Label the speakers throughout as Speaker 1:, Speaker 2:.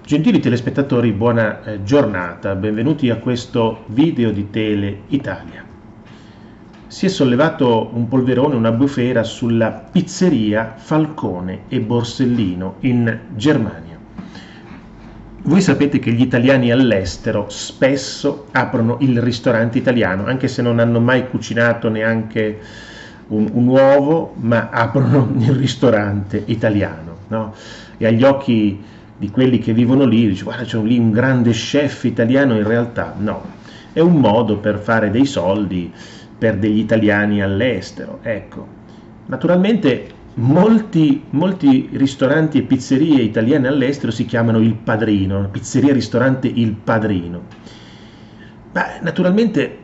Speaker 1: Gentili telespettatori, buona giornata, benvenuti a questo video di Tele Italia. Si è sollevato un polverone, una bufera sulla pizzeria Falcone e Borsellino in Germania. Voi sapete che gli italiani all'estero spesso aprono il ristorante italiano, anche se non hanno mai cucinato neanche un uovo, ma aprono il ristorante italiano, no? E agli occhi di quelli che vivono lì, dice guarda c'è lì un grande chef italiano, in realtà no, è un modo per fare dei soldi per degli italiani all'estero, ecco. Naturalmente molti ristoranti e pizzerie italiane all'estero si chiamano Il Padrino, pizzeria ristorante Il Padrino. Ma naturalmente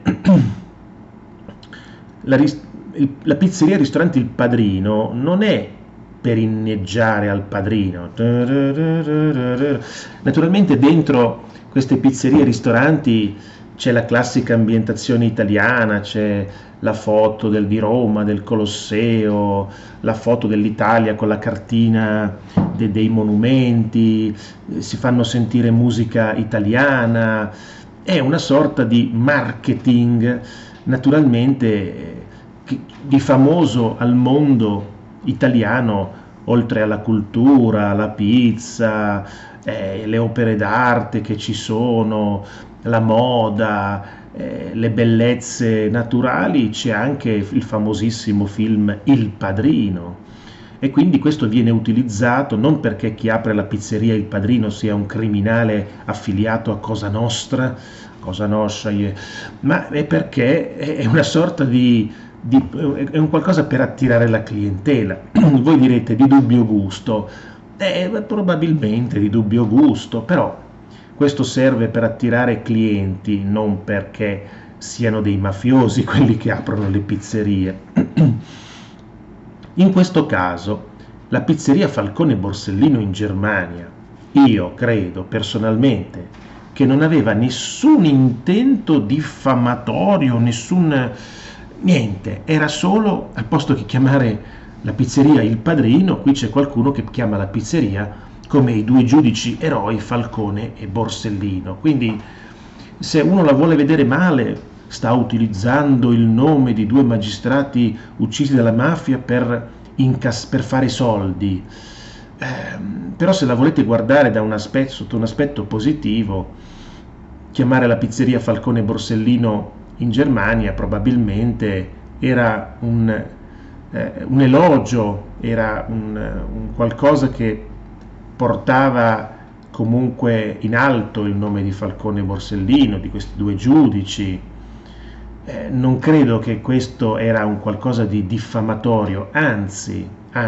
Speaker 1: la pizzeria ristorante Il Padrino non è per inneggiare al padrino. Naturalmente dentro queste pizzerie e ristoranti c'è la classica ambientazione italiana, c'è la foto di Roma, del Colosseo, la foto dell'Italia con la cartina dei monumenti, si fanno sentire musica italiana, è una sorta di marketing naturalmente di famoso al mondo italiano, oltre alla cultura, alla pizza, le opere d'arte che ci sono, la moda, le bellezze naturali, c'è anche il famosissimo film Il Padrino. E quindi questo viene utilizzato non perché chi apre la pizzeria Il Padrino sia un criminale affiliato a Cosa Nostra, ma è perché è una sorta è un qualcosa per attirare la clientela. Voi direte di dubbio gusto, probabilmente di dubbio gusto, però questo serve per attirare clienti, non perché siano dei mafiosi quelli che aprono le pizzerie. In questo caso la pizzeria Falcone Borsellino in Germania, io credo personalmente che non aveva nessun intento diffamatorio, niente, era solo, al posto che chiamare la pizzeria Il Padrino, qui c'è qualcuno che chiama la pizzeria come i due giudici eroi Falcone e Borsellino. Quindi se uno la vuole vedere male, sta utilizzando il nome di due magistrati uccisi dalla mafia per fare soldi. Però se la volete guardare sotto un aspetto positivo, chiamare la pizzeria Falcone e Borsellino in Germania probabilmente era un elogio, era un qualcosa che portava comunque in alto il nome di Falcone e Borsellino, di questi due giudici. Non credo che questo era un qualcosa di diffamatorio, anzi,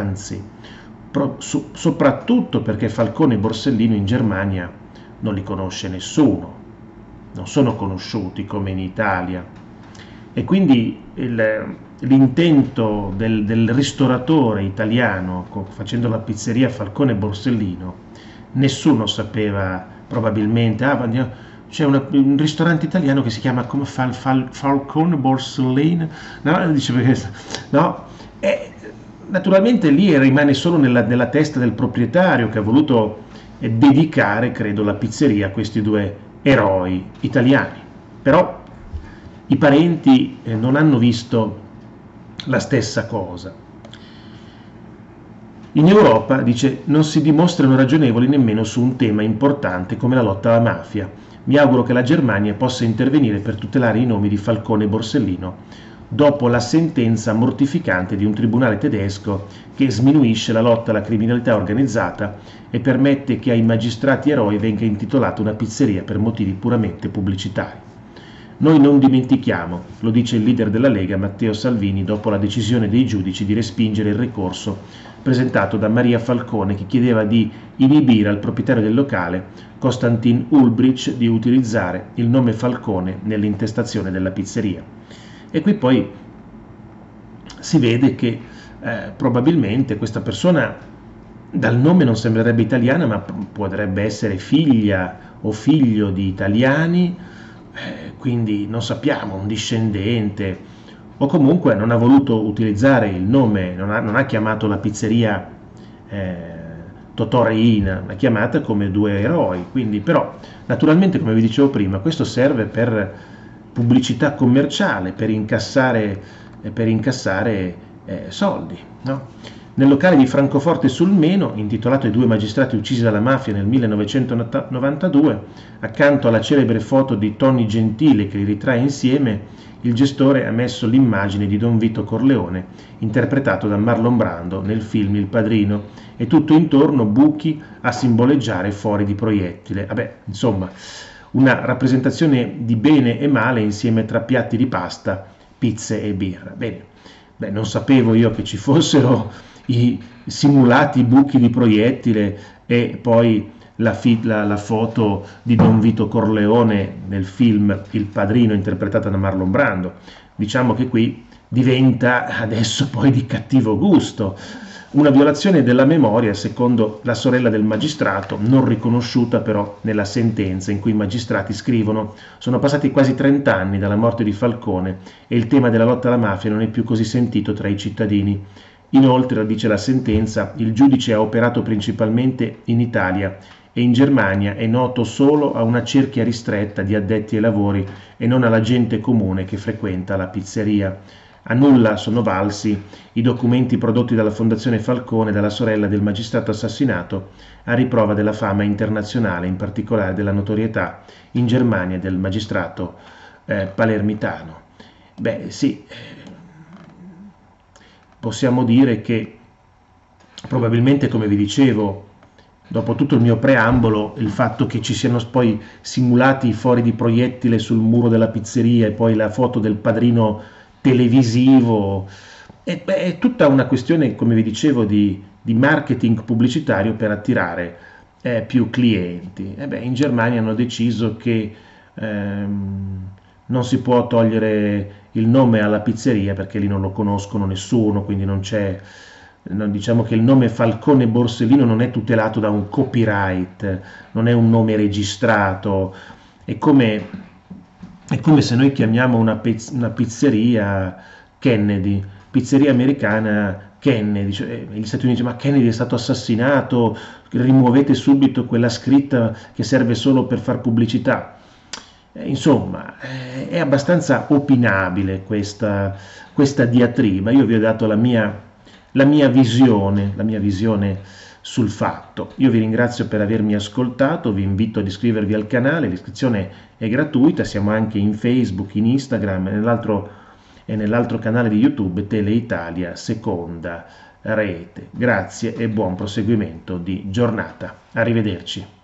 Speaker 1: soprattutto perché Falcone e Borsellino in Germania non li conosce nessuno, non sono conosciuti come in Italia, e quindi l'intento del ristoratore italiano facendo la pizzeria Falcone e Borsellino, nessuno sapeva probabilmente, c'è un ristorante italiano che si chiama come Falcone Borsellino, no? Dice perché, no? Naturalmente lì rimane solo nella testa del proprietario, che ha voluto dedicare, credo, la pizzeria a questi due eroi italiani. Però i parenti non hanno visto la stessa cosa. In Europa, dice, non si dimostrano ragionevoli nemmeno su un tema importante come la lotta alla mafia. Mi auguro che la Germania possa intervenire per tutelare i nomi di Falcone e Borsellino dopo la sentenza mortificante di un tribunale tedesco che sminuisce la lotta alla criminalità organizzata e permette che ai magistrati eroi venga intitolata una pizzeria per motivi puramente pubblicitari. Noi non dimentichiamo, lo dice il leader della Lega Matteo Salvini dopo la decisione dei giudici di respingere il ricorso presentato da Maria Falcone, che chiedeva di inibire al proprietario del locale, Konstantin Ulbricht, di utilizzare il nome Falcone nell'intestazione della pizzeria. E qui poi si vede che probabilmente questa persona dal nome non sembrerebbe italiana, ma potrebbe essere figlia o figlio di italiani, quindi non sappiamo, un discendente, o comunque non ha voluto utilizzare il nome, non ha chiamato la pizzeria Totò Riina, una chiamata come due eroi, quindi però naturalmente, come vi dicevo prima, questo serve per pubblicità commerciale, per incassare soldi, no? Nel locale di Francoforte sul Meno, intitolato "I due magistrati uccisi dalla mafia nel 1992", accanto alla celebre foto di Tony Gentile che li ritrae insieme, il gestore ha messo l'immagine di Don Vito Corleone, interpretato da Marlon Brando nel film Il Padrino, e tutto intorno buchi a simboleggiare fori di proiettile. Vabbè, insomma, una rappresentazione di bene e male insieme tra piatti di pasta, pizze e birra. Bene, beh, non sapevo io che ci fossero i simulati buchi di proiettile e poi la foto di Don Vito Corleone nel film Il Padrino interpretata da Marlon Brando. Diciamo che qui diventa adesso poi di cattivo gusto. Una violazione della memoria, secondo la sorella del magistrato, non riconosciuta però nella sentenza, in cui i magistrati scrivono: sono passati quasi 30 anni dalla morte di Falcone e il tema della lotta alla mafia non è più così sentito tra i cittadini. Inoltre, dice la sentenza, il giudice ha operato principalmente in Italia e in Germania è noto solo a una cerchia ristretta di addetti ai lavori e non alla gente comune che frequenta la pizzeria. A nulla sono valsi i documenti prodotti dalla Fondazione Falcone e dalla sorella del magistrato assassinato, a riprova della fama internazionale, in particolare della notorietà in Germania del magistrato palermitano. Beh, sì, possiamo dire che probabilmente, come vi dicevo, dopo tutto il mio preambolo, il fatto che ci siano poi simulati i fori di proiettile sul muro della pizzeria e poi la foto del padrino televisivo, è tutta una questione, come vi dicevo, di marketing pubblicitario per attirare più clienti. In Germania hanno deciso che non si può togliere il nome alla pizzeria perché lì non lo conoscono nessuno, quindi non c'è, diciamo che il nome Falcone Borsellino non è tutelato da un copyright, non è un nome registrato, è come se noi chiamiamo una pizzeria Kennedy, pizzeria americana Kennedy, cioè, gli Stati Uniti dicono: ma Kennedy è stato assassinato, rimuovete subito quella scritta che serve solo per far pubblicità. Insomma, è abbastanza opinabile questa diatriba. Io vi ho dato la mia visione sul fatto. Io vi ringrazio per avermi ascoltato, vi invito ad iscrivervi al canale, l'iscrizione è gratuita, siamo anche in Facebook, in Instagram e nell'altro canale di YouTube, Teleitalia Seconda Rete. Grazie e buon proseguimento di giornata. Arrivederci.